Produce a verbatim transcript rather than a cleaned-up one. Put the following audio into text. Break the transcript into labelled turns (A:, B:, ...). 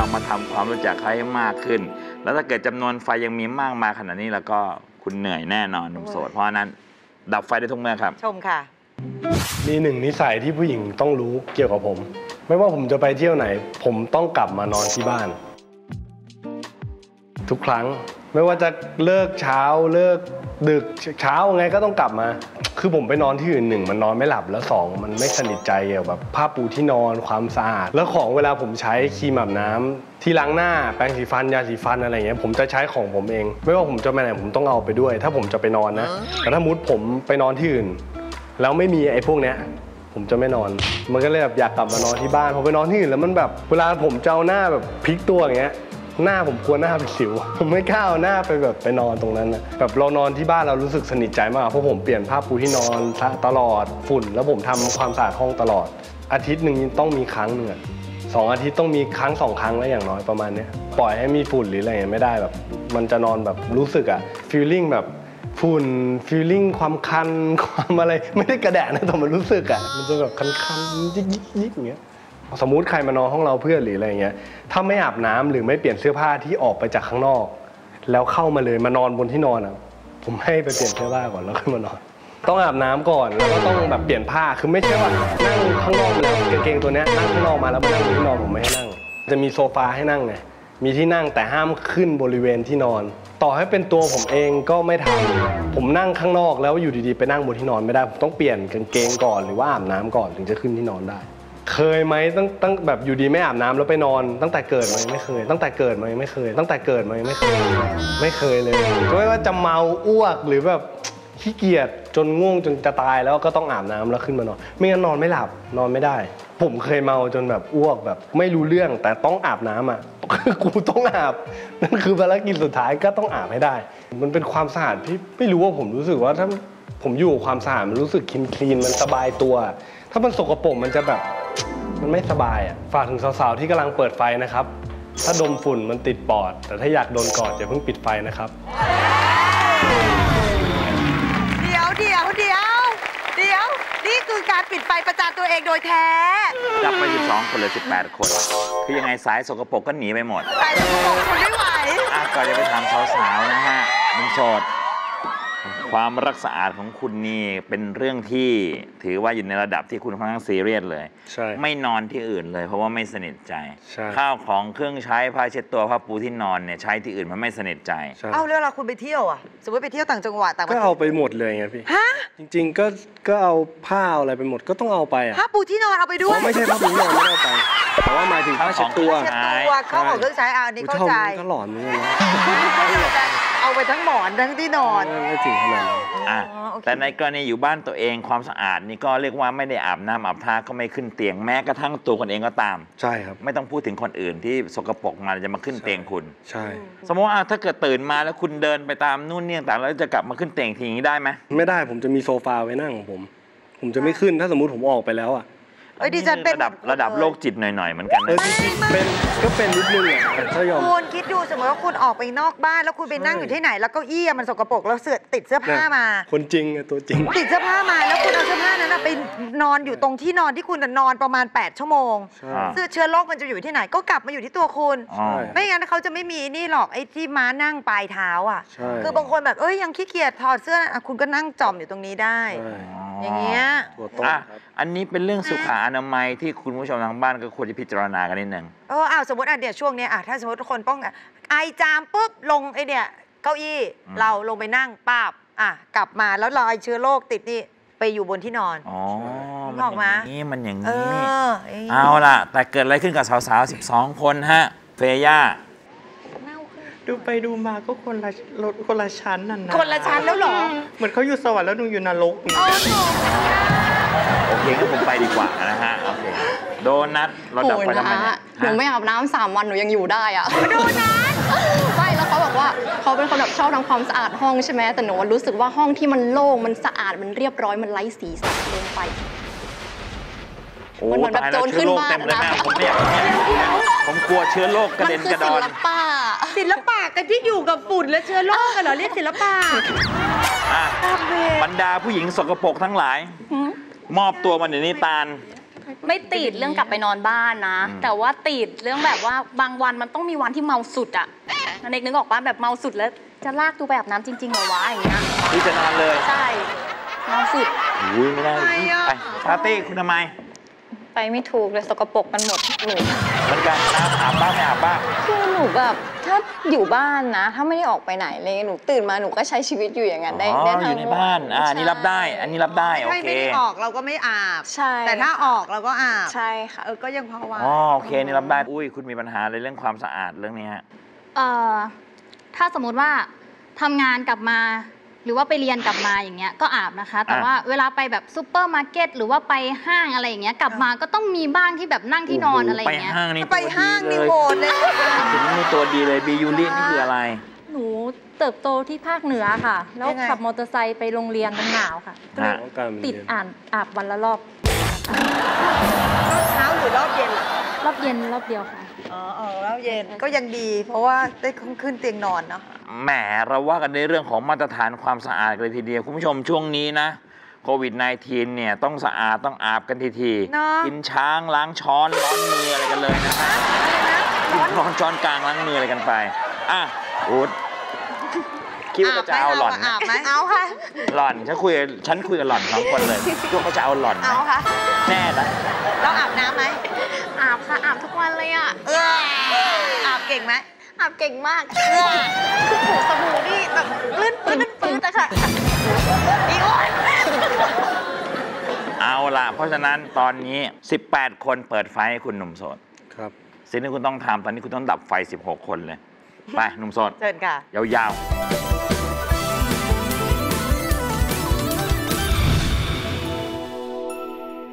A: มาทำความรู้จักเขาให้มากขึ้นแล้วถ้าเกิดจำนวนไฟยังมีมากมาขนาดนี้แล้วก็คุณเหนื่อยแน่นอนหนุ่มโสดเพราะนั้นดับไฟได้ทุกเมื่อครับ
B: ชมค่ะ
C: มีหนึ่งนิสัยที่ผู้หญิงต้องรู้เกี่ยวกับผมไม่ว่าผมจะไปเที่ยวไหนผมต้องกลับมานอนที่บ้านทุกครั้งไม่ว่าจะเลิกเช้าเลิกดึกเช้าไงก็ต้องกลับมาคือผมไปนอนที่อื่นหนึ่งมันนอนไม่หลับแล้วสองมันไม่สนิทใจเกี่ยวกับผ้าปูที่นอนความสะอาดแล้วของเวลาผมใช้ครีมอาบน้ำที่ล้างหน้าแปรงสีฟันยาสีฟันอะไรเงี้ยผมจะใช้ของผมเองไม่ว่าผมจะไปไหนผมต้องเอาไปด้วยถ้าผมจะไปนอนนะแต่ถ้ามุดผมไปนอนที่อื่นแล้วไม่มีไอ้พวกเนี้ยผมจะไม่นอนมันก็เลยแบบอยากกลับมานอนที่บ้านพอไปนอนที่อื่นแล้วมันแบบเวลาผมเจ้าหน้าแบบพลิกตัวอย่างเงี้ยหน้าผมกลัวหน้าเป็นสิวผมไม่กล้าเอาหน้าไปแบบไปนอนตรงนั้นนะแบบเรานอนที่บ้านเรารู้สึกสนิทใจมากเพราะผมเปลี่ยนผ้าปูที่นอนตลอดฝุ่นแล้วผมทำความสะอาดห้องตลอดอาทิตย์หนึ่งต้องมีครั้งหนึ่งอะสองอาทิตย์ต้องมีครั้งสองครั้งแล้วอย่างน้อยประมาณนี้ปล่อยให้มีฝุ่นหรืออะไรไม่ได้แบบมันจะนอนแบบรู้สึกอะฟีลลิ่งแบบฝุ่นฟีลลิ่งความคันความอะไรไม่ได้กระแดะนะแต่มันรู้สึกอะมันจะแบบคันๆยิกยิกยิกอย่างเงี้ยสมมุติใครมานอนห้องเราเพื่อนหรืออะไรเงี้ยถ้าไม่อาบน้ำหรือไม่เปลี่ยนเสื้อผ้าที่ออกไปจากข้างนอกแล้วเข้ามาเลยมานอนบนที่นอนอ่ะผมให้ไปเปลี่ยนเสื้อผ้าก่อนแล้วค่อยมานอนต้องอาบน้ำก่อนแล้วก็ต้องแบบเปลี่ยนผ้าคือไม่ใช่ว่านั่งข้างนอกแล้วกางเกงตัวนี้นั่งข้างนอกมาแล้วมานั่งบนที่นอนผมไม่ให้นั่งจะมีโซฟาให้นั่งไงมีที่นั่งแต่ห้ามขึ้นบริเวณที่นอนต่อให้เป็นตัวผมเองก็ไม่ทำผมนั่งข้างนอกแล้วอยู่ดีๆไปนั่งบนที่นอนไม่ได้ผมต้องเปลี่ยนกางเกงก่อนหรือว่าอาบน้ำก่อนถึงจะขึ้นที่นอนได้เคยไหมตั้งตั้งแบบอยู่ดีไม่อาบน้ำแล้วไปนอนตั้งแต่เกิดมาไม่เคยตั้งแต่เกิดมาไม่เคยตั้งแต่เกิดมาไม่เคยไม่เคยเลยก็ไม่ว่าจะเมาอ้วกหรือแบบขี้เกียจจนง่วงจนจะตายแล้วก็ต้องอาบน้ำแล้วขึ้นมานอนไม่งั้นนอนไม่หลับนอนไม่ได้ผมเคยเมาจนแบบอ้วกแบบไม่รู้เรื่องแต่ต้องอาบน้ำอ่ะกูต้องอาบนั่นคือภารกิจสุดท้ายก็ต้องอาบให้ได้มันเป็นความสะอาดที่ไม่รู้ว่าผมรู้สึกว่าถ้าผมอยู่กับความสะอาดมันรู้สึกคลีนคลีนมันสบายตัวถ้ามันสกปรกมันจะแบบมันไม่สบายอ่ะฝากถึงสาวๆที่กำลังเปิดไฟนะครับถ้าดมฝุ่นมันติดปอดแต่ถ้าอยากโดนกอดอย่าเพิ่งปิดไฟนะครับ
B: เดี๋ยวเดี๋ยวเดี๋ยวเดี๋ยวนี่คือการปิดไฟประจานตัวเองโดยแท้
A: จับไปสิบสองคนเหลือสิบแปดคนคือยังไงสายสกปรกก็หนีไปหมด
B: สายสกปรกคนไม่ไหว
A: อ่ะก่อนจะไปถามสาวๆนะฮะมึงโสดความรักสะอาดของคุณนี่เป็นเรื่องที่ถือว่าอยู่ในระดับที่คุณค่อนข้างซีเรียสเลย
C: ใช่
A: ไม่นอนที่อื่นเลยเพราะว่าไม่สนิทใจข้าวของเครื่องใช้ผ้าเช็ดตัวผ้าปูที่นอนเนี่ยใช้ที่อื่นมันไม่สนิทใจ
B: เอาแล้วเราคุณไปเที่ยวอ่ะสมมติไปเที่ยวต่างจังหวัดต่างประเทศ
C: ก็เอาไปหมดเลยไงพี่ฮะจริงๆก็ก็เอาผ้าอะไรไปหมดก็ต้องเอาไปอ่ะ
B: ผ้าปูที่นอนเอาไปด้วย
C: ไม่ใช่ผ้าปูที่นอนไม่เอาไปแต่ว่าหมายถึงผ้าเช็ดตัว
B: ข้าวของเครื่องใช้อันนี้เข้าใจ
C: ก็หลอนเหมือนกัน
B: เอาไปทั้งหมอนทั้งที่นอน
C: ไม่ถึงขนาดนั้น
A: อ่ะแต่ในกรณีอยู่บ้านตัวเองความสะอาดนี่ก็เรียกว่าไม่ได้อาบน้ำอาบท่าก็ไม่ขึ้นเตียงแม้กระทั่งตัวคนเองก็ตาม
C: ใช่ครับ
A: ไม่ต้องพูดถึงคนอื่นที่สกปรกมาจะมาขึ้นเตียงคุณ
C: ใช่
A: สมมติว่าถ้าเกิดตื่นมาแล้วคุณเดินไปตามนู่นนี่ต่างแล้วจะกลับมาขึ้นเตียงทีนี้ได้ไหม
C: ไม่ได้ผมจะมีโซฟาไว้นั่งของผมผมจะไม่ขึ้นถ้าสมมุติผมออกไปแล้วอ่ะ
B: เอ้ยดิฉันเป็น
A: ระดับระดับโรคจิตหน่อยๆเหมือนกันนะ
C: เป็นก็เป็นนิดนึงอ่ะถ้ายอม
B: คุณคิดดูสมมติว่าคุณออกไปนอกบ้านแล้วคุณไปนั่งอยู่ที่ไหนแล้วเก้าอี้มันสกปรกแล้วเสื้อติดเสื้อผ้ามา
C: คนจริงตัวจริง
B: ติดเสื้อผ้ามาแล้วคุณเอาเสื้อผ้านั้นไปนอนอยู่ตรงที่นอนที่คุณนอนประมาณแปดชั่วโมงเสื้อเชื้อโรคมันจะอยู่ที่ไหนก็กลับมาอยู่ที่ตัวคุณไม่งั้นเขาจะไม่มีนี่หรอกไอ้ที่ม้านั่งปลายเท้าอ่ะคือบางคนแบบเอ้ยยังขี้เกียจถอดเสื้อคุณก็นั่งจอมอยู่ตรงนี้ได้อย่างเงี้ย
A: อันนี้เป็นเรื่องสุขอนามัยที่คุณผู้ชมทางบ้านก็ควรจะพิจารณากันนิดนึง
B: เอออ้าวสมมติอ่ะเดี๋ยวช่วงนี้อ่ะถ้าสมมติทุกคนป้องไอจามปุ๊บลงไอเนี่ยเก้าอี้เราลงไปนั่งป้าบอ่ะกลับมาแล้วรอยเชื้อโรคติดนี่ไปอยู่บนที่นอน
A: อ๋อมันอย่างนี้มันอย่างนี้เอาล่ะแต่เกิดอะไรขึ้นกับสาวๆสิบสองคนฮะเฟย่า
D: ดูไปดูมาก็คนละคนละชั้นนั่นนะ
B: คนละชั้นแล้วหรอ
D: เหมือนเขาอยู่สวรรค์แล้วหนูอยู่นรก
A: โอเคงั้นผมไปดีกว่านะฮะโอเคโดนัทเราดับไฟทำไมเนี่ย
E: หนูไม่อาบน้ำสามวันหนูยังอยู่ได้อะโดนัทไม่แล้วเขาบอกว่าเขาเป็นคนแบบชอบทำความสะอาดห้องใช่ไหมแต่หนูรู้สึกว่าห้องที่มันโล่งมันสะอาดมันเรียบร้อยมันไร้สีสันลงไป
A: มันเหมือนแบบโจรขึ้นบ้านนะผมเนี่ยผมกลัวเชื้อโรคกระเด็นกระดอน
B: ศิลปะศิลปะกันที่อยู่กับฝุ่นและเชื้อโรคกันเหรอเรียกศิลปะ
A: บรรดาผู้หญิงสกปรกทั้งหลายมอบตัวมาเดี๋ยวนี้ตาล
F: ไม่ติดเรื่องกลับไปนอนบ้านนะ
A: อืม
F: แต่ว่าติดเรื่องแบบว่าบางวันมันต้องมีวันที่เมาสุดอะนันเอกนึกออกป่ะแบบเมาสุดแล้วจะลากตูไปอาบน้ำจริงๆเหรอวะอย่างเงี้ย
A: ที่จะนอนเลย
F: ใช่เมาสุด
A: อุ้ยไม่ได้
B: ทำไมอะ
A: ไปปาร์ตี้คุณทำไม
G: ไปไม่ถูกเลยสกปรกกันหมดหนู
A: เหมือนกันน้ำอาบบ้างไม่อาบบ้าง
G: คือหนูแบบถ้าอยู่บ้านนะ ถ้าไม่ได้ออกไปไหนเลยหนูตื่นมาหนูก็ใช้ชีวิตอยู่อย่างนั้นได้
A: อ๋อ
G: ได้
A: อ
G: ทั้ง
A: ยู่ในบ้าน อ่า
G: ใช่
A: อันนี้รับได้ อันนี้รับได้ โอ
B: ใช่
A: เค
B: ไม่ได้ออกเราก็ไม่อาบ
G: ใช่
B: แต่ถ้าออกเราก็อาบ
G: ใช่ค่ะ
B: เออก็ยังพอว่า
A: อ๋อ โอเค นี่รับได้ อุ้ย คุณมีปัญหาในเรื่องความสะอาดเรื่องนี้ฮะ
F: เอ่อถ้าสมมุติว่าทำงานกลับมา หรือว่าไปเรียนกลับมาอย่างเงี้ยก็อาบนะคะ แต่
A: อ่ะ
F: ว่าเวลาไปแบบซูเปอร์มาร์เก็ตหรือว่าไปห้างอะไรอย่างเงี้ยกลับมาก็ต้องมีบ้างที่แบบนั่งที่นอนอะไรอ
A: ไป
F: ย่างเงี้ย
A: ห้างนี่
B: ไปห้างนี่
A: ตัว
B: โห
A: ดี
B: ดเลยค่ะ
A: ถึงนี่ตัวดีเลย บียูรินี่คืออะไร
H: หนูเติบโตที่ภาคเหนือค่ะ แล้ว
B: ยังไง
H: ขับมอเตอร์ไซค์ไปโรงเรียนมันหนาวค่ะก็เลย
A: ฮะ
H: ติดอ่านอาบวันละรอบ
B: รอบเช้าหรือรอบเย็นล่ะ
H: รอบเย็นรอบเดียวค่ะ
B: อ๋อเออรอบเย็นก็ยังดี เพราะว่าได้ขึ้นเตียงนอนเนาะ
A: แหมเราว่ากันในเรื่องของมาตรฐานความสะอาดกันเลยทีเดียว คุณผู้ชมช่วงนี้นะโควิด สิบเก้า เนี่ยต้องสะอาดต้องอาบกันทีที
B: เนอะ
A: กินช้างล้างช้อนล้างมืออะไรกันเลยนะฮะกินช้อนช้อนกลางล้างมืออะไรกันไป อ่ะอูดคิดว่าจะเอาหล่อน
B: อา
A: นะ
B: บไหมเอาค่ะ
A: หล่อนฉันคุยกับฉันคุยกับหล่อนสองคนเลยคิดว่าเขาจะเอาหล่อนไหม
B: เอาค่ะ
A: แน่นะ
B: เราอาบน้ำไหม
E: อาบค่ะอาบทุกวันเลยอ่ะ
B: เอออาบเก่งไหม
E: อาบเก่งมาก
B: เออคือโถสบู่นี่แบบปื้นปื้นปื้นแต่ค่ะอีโอ้ย
A: เอาล่ะ เพราะฉะนั้นตอนนี้ สิบแปด คนเปิดไฟให้คุณหนุ่มโสด
C: ครับ
A: สิ่งที่คุณต้องทำตอนนี้คุณต้องดับไฟ สิบหก คนเลย ไป หนุ่มโสด
B: เชิญค่ะ
A: ยาวๆ